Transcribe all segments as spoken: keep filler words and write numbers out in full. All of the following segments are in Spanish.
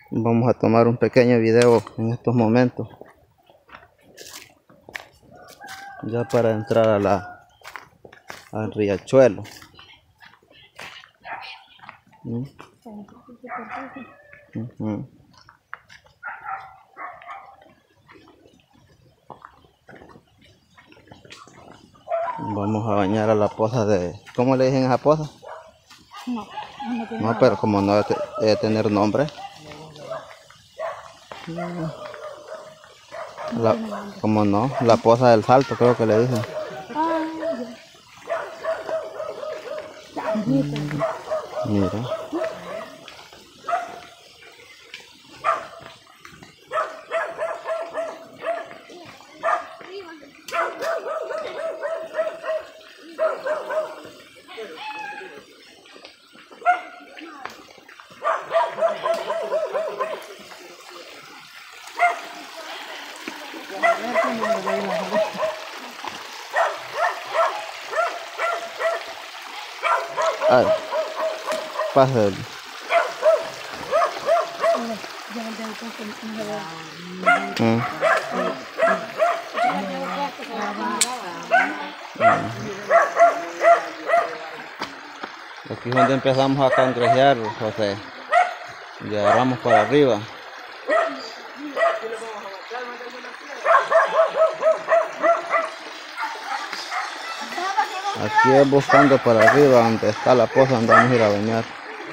Vamos a tomar un pequeño video en estos momentos, ya para entrar a la al riachuelo. ¿Mm? Uh-huh. Vamos a bañar a la poza de... ¿Cómo le dicen a esa poza? No, no, tiene no pero como no debe tener nombre. La, como no, la poza del Salto creo que le dicen. Ah, ya. Mm, mira. Ay, pásale. Mm. Aquí es donde empezamos a cangrejear, José. Y agarramos para arriba. Aquí es buscando para arriba donde está la poza donde vamos a ir a bañar.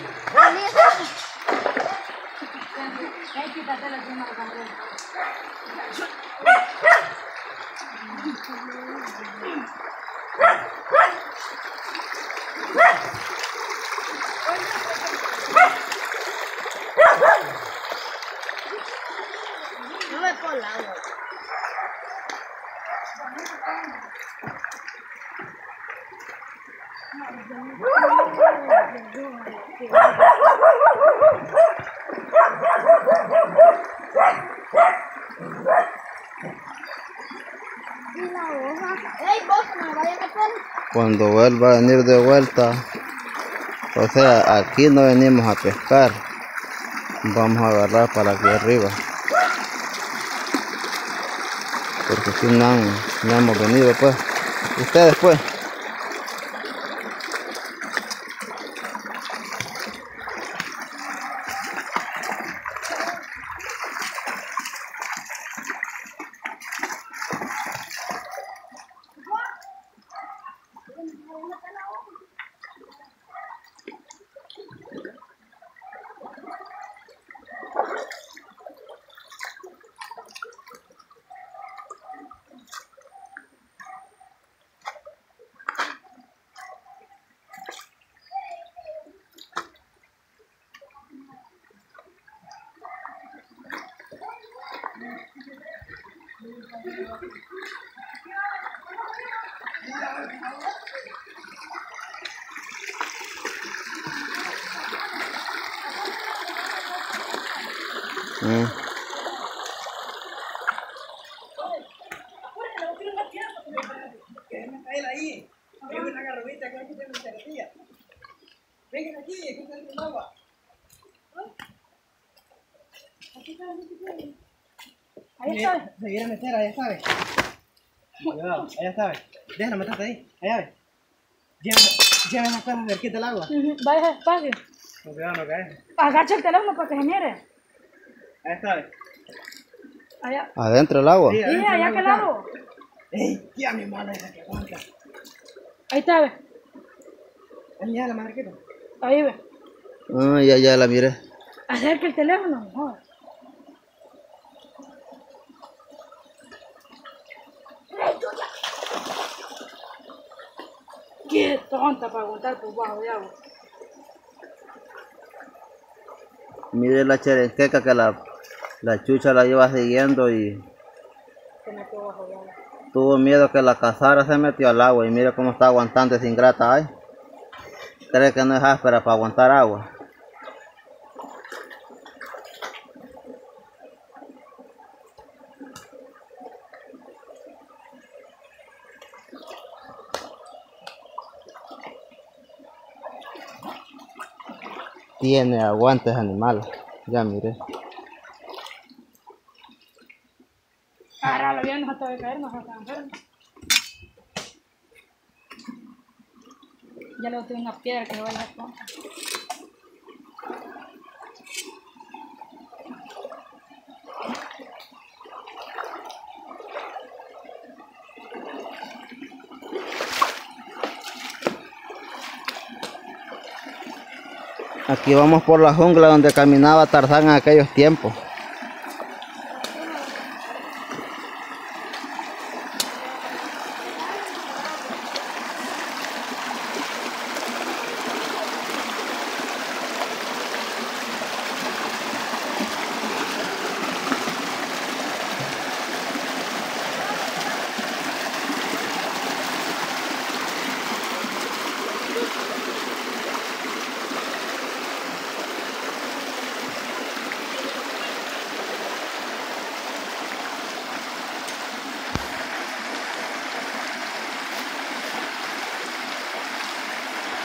No me pongo el agua. Cuando vuelva a venir de vuelta, o sea, aquí no venimos a pescar, vamos a agarrar para aquí arriba, porque si no, han, no hemos venido pues. Ustedes pues. Mm. Vengan aquí, aquí está el agua. Ahí está. Se viene a meter, allá sabe. Cuidado, allá sabe. Déjalo meterte ahí, allá ve. Lleva esas cosas cerquita del agua. Vaya despacio. Con cuidado, no caes. Agacha el teléfono para que se mire. Allá sabe. Allá. ¿Adentro el agua? Sí, allá que lado. Ey, tía, mi mano esa que aguanta. Ahí está, ve. Ahí ya la marqueta. Ahí ve. Ah, ya, ya la miré. Acerca el teléfono, mejor. Qué tonta para aguantar por bajo de agua. Mire la cherenqueca que la, la chucha la iba siguiendo y Se metió bajo de agua. tuvo miedo que la cazara, se metió al agua y mire cómo está aguantando esa ingrata ahí. Cree que no es áspera para aguantar agua. Tiene aguantes animales, ya mire. para bien nos acaba de caer, nos acaba de caer. Ya le boté una piedra que vaya a la. Aquí vamos por la jungla donde caminaba Tarzán en aquellos tiempos.